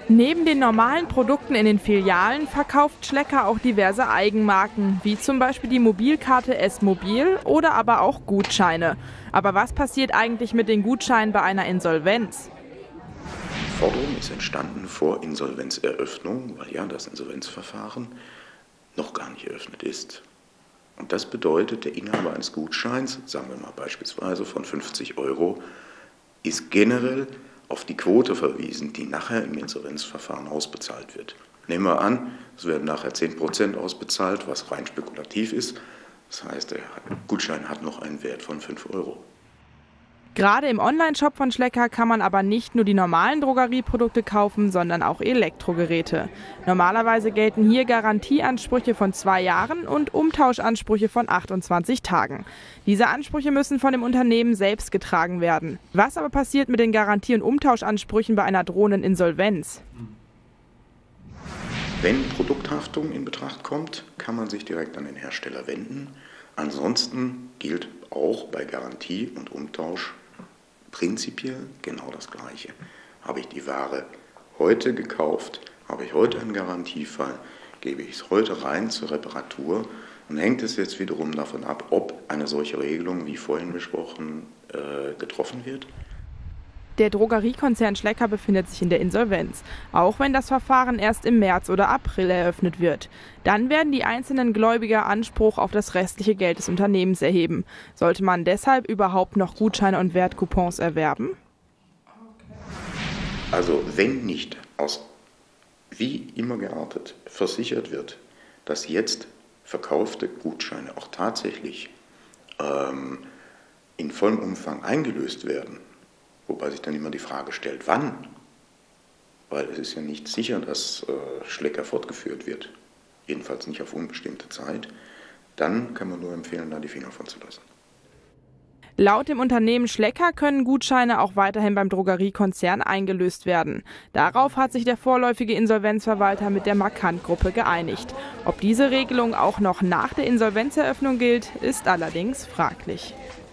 Neben den normalen Produkten in den Filialen verkauft Schlecker auch diverse Eigenmarken, wie zum Beispiel die Mobilkarte S-Mobil oder aber auch Gutscheine. Aber was passiert eigentlich mit den Gutscheinen bei einer Insolvenz? Die Forderung ist entstanden vor Insolvenzeröffnung, weil ja das Insolvenzverfahren noch gar nicht eröffnet ist. Und das bedeutet, der Inhaber eines Gutscheins, sagen wir mal beispielsweise von 50 €, ist generell auf die Quote verwiesen, die nachher im Insolvenzverfahren ausbezahlt wird. Nehmen wir an, es werden nachher 10% ausbezahlt, was rein spekulativ ist. Das heißt, der Gutschein hat noch einen Wert von 5 €. Gerade im Onlineshop von Schlecker kann man aber nicht nur die normalen Drogerieprodukte kaufen, sondern auch Elektrogeräte. Normalerweise gelten hier Garantieansprüche von 2 Jahren und Umtauschansprüche von 28 Tagen. Diese Ansprüche müssen von dem Unternehmen selbst getragen werden. Was aber passiert mit den Garantie- und Umtauschansprüchen bei einer drohenden Insolvenz? Wenn Produkthaftung in Betracht kommt, kann man sich direkt an den Hersteller wenden. Ansonsten gilt auch bei Garantie und Umtausch prinzipiell genau das Gleiche. Habe ich die Ware heute gekauft, habe ich heute einen Garantiefall, gebe ich es heute rein zur Reparatur und hängt es jetzt wiederum davon ab, ob eine solche Regelung, wie vorhin besprochen, getroffen wird. Der Drogeriekonzern Schlecker befindet sich in der Insolvenz, auch wenn das Verfahren erst im März oder April eröffnet wird. Dann werden die einzelnen Gläubiger Anspruch auf das restliche Geld des Unternehmens erheben. Sollte man deshalb überhaupt noch Gutscheine und Wertcoupons erwerben? Also wenn nicht wie immer geartet versichert wird, dass jetzt verkaufte Gutscheine auch tatsächlich in vollem Umfang eingelöst werden, wobei sich dann immer die Frage stellt, wann? Weil es ist ja nicht sicher, dass Schlecker fortgeführt wird. Jedenfalls nicht auf unbestimmte Zeit. Dann kann man nur empfehlen, da die Finger von zu lassen. Laut dem Unternehmen Schlecker können Gutscheine auch weiterhin beim Drogeriekonzern eingelöst werden. Darauf hat sich der vorläufige Insolvenzverwalter mit der Markant-Gruppe geeinigt. Ob diese Regelung auch noch nach der Insolvenzeröffnung gilt, ist allerdings fraglich.